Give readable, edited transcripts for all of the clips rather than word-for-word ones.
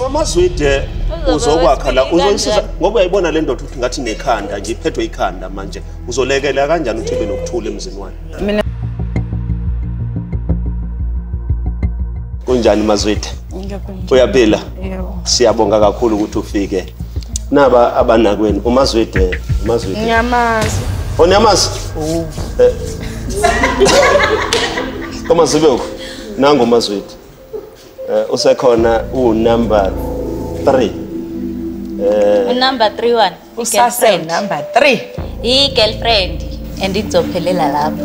MaZwide uzokwakha la uzoyisiza ngoba uyayibona le ndoda ukuthi ngathi nekhanda nje iphethwe ikhanda manje uzolekela kanjani ukuthi ube nokuthula emzini wakhe mina kunjani MaZwide uyaphila siyabonga kakhulu ukuthi ufike naba abanakwenu MaZwide ngiyamazi oniyamazi KaMazibuko nangu MaZwide usekhona number 3 number 31 girlfriend number 3 girlfriend and izophelela lapho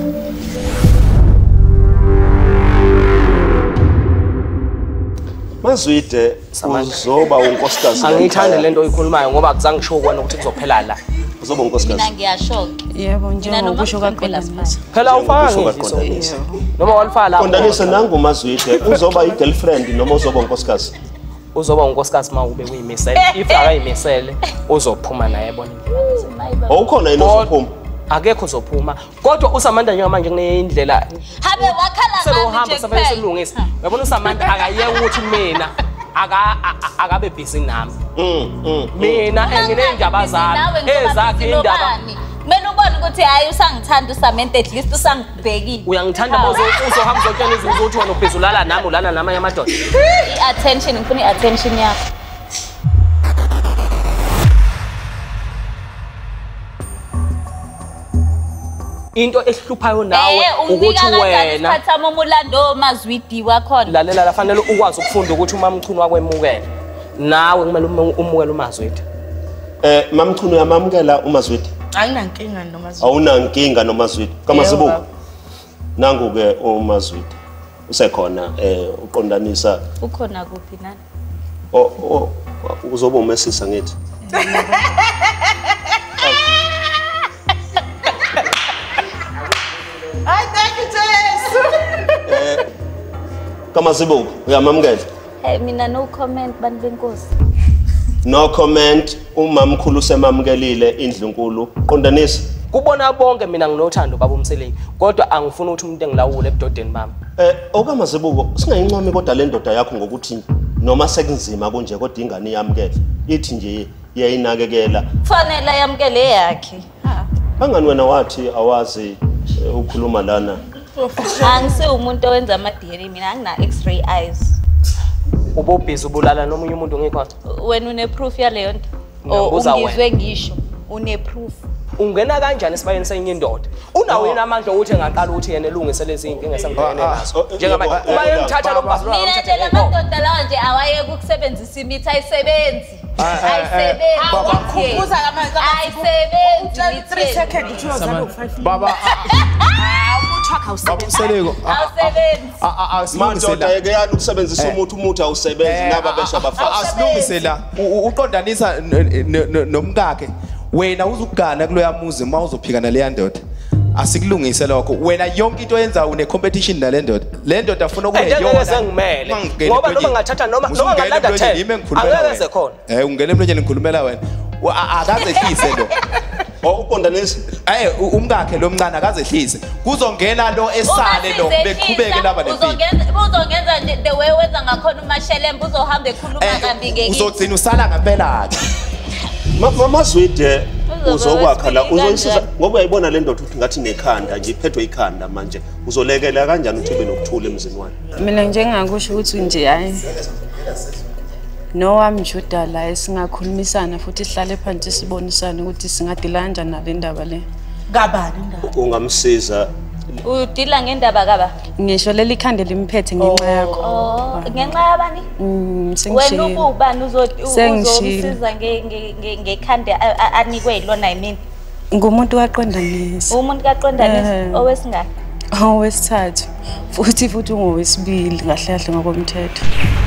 MaZwide uzoba unkosikazi angithande lento oyikhulumayo ngoba akuzange ngisho kwana ukuthi kuzophela la uzoba unkosikazi mina ngiyashoka yebo njengoba usho kaQondanisa phela ufaka ngiso noma walifaka la Qondanisa nangu MaZwide uzoba igirlfriend noma uzoba unkosikazi uzoba unkosikazi mawube uyimisele if akayimisele uzophuma naye bona awukhona yini uzophuma akekho uzophuma kodwa uSamanda njengamanje kuneyindlela habe wakhala ngami nje kuphela silungisa uyabona uSamanda akayeke ukuthi mina akabe busy nami mina nginendaba zami ezakhe indaba kumele ubone ukuthi hayi usangithanda uSamanda at least usangibhekile uyangithanda uzohamba uzotshela izinto ukuthi wena ubhizulala nami ulana namanye amadoda i-attention ngifuna i-attention yakho into ehluphayo nawe ukuthi wena sikhathama umulando MaZwide wakhona lalela lafanele ukwazi ukufunda ukuthi uMaMchunu wakwemukela nawe kumele umukele uMaZwide MaMchunu uyamamukela uMaZwide ayinankinga noMaZwide awunankinga noMaZwide KaMazibuko nangu ke uMaZwide usekhona uqondanisa ukhona kuphi nani uzoba umesisa ngithi I thank you Jesus KaMazibuko uyamamukela mina no comment bantu benkosi no comment umamkhulu semamukelile indlunkulu Qondanisa kubona bonke mina nginothando baba umselengi kodwa angifuni ukuthi umuntu engilawule ebudodeni bami okaMazibuko singayincome kodwa le ndoda yakho ngokuthi noma sekunzima konje kodwa ingane iyamukela ithi nje iyayinakekela kufanele ayamukele yakhe bangani wena wathi awazi ukhuluma lana angise umuntu owenza ama-DNA mina angina x-ray eyes ubobhizi ubulala nomunye umuntu ngekho wena une-proof yaleyo nto ungizwe ngisho une-proof ungena kanjani esibayeni senye indoda unawo yini amandla ukuthi engaqala ukuthi yena elungise lezi inkinga esembhekene nazo njengamanje uma yemthatha lo mbazulu mina nje la madoda lawa nje awayeke ukusebenzisa imithi ayisebenzi Kuza ayisebenzi 3 seconds uthi uzama u5 baba umuthwakha usebenzi awusebenzi madoda yeke yana ukusebenzisa umuthi awusebenzi naba besha bafazi asilungise la uqondanisa nomkakhe wena uzukugana kulo yamuzi uma uzophikana le yandoda asikulungise lokho wena yonke into yenza une competition nale ndoda le ndoda afuna ukuyeyona sengimele ngoba noma ngathatha noma ngalanda 10 angeke sekhona ungena emlonyeni ngikhulumela wena akazehlise lo uqondanisa umkakhe lo mncane akazehlise kuzongena lo esale lo beqhubeke laba uzongenza nje the way wenza ngakhona uMashelembe uzohamba ekhuluma kambi ngeke uzogcina usala ngempela ke MaZwide uzokwakha la uzoyisiza ngoba uyayibona le ndoda ukuthi ngathi nekhanda nje iphethwe ikhanda manje uzolekela kanjani ukuthi ube nokuthula emzini wakhe mina njengakusho ukuthi nje hayi no wamjuda la esingakhulumisana futhi sihlale phansi sibonisana ukuthi singadila kanjani nale ndaba le kabani indaba ungamsiza udila ngendaba kaba ngisho leli khande limphethe ngenxa yakho ngenxa yabani wena ubani uzomsiza ngekhande anikwe ilona yimini ngumuntu kaQondanisa umuntu kaQondanisa owesingaki owesithathu futhi ungowesibili kahle kahle ngokomthetho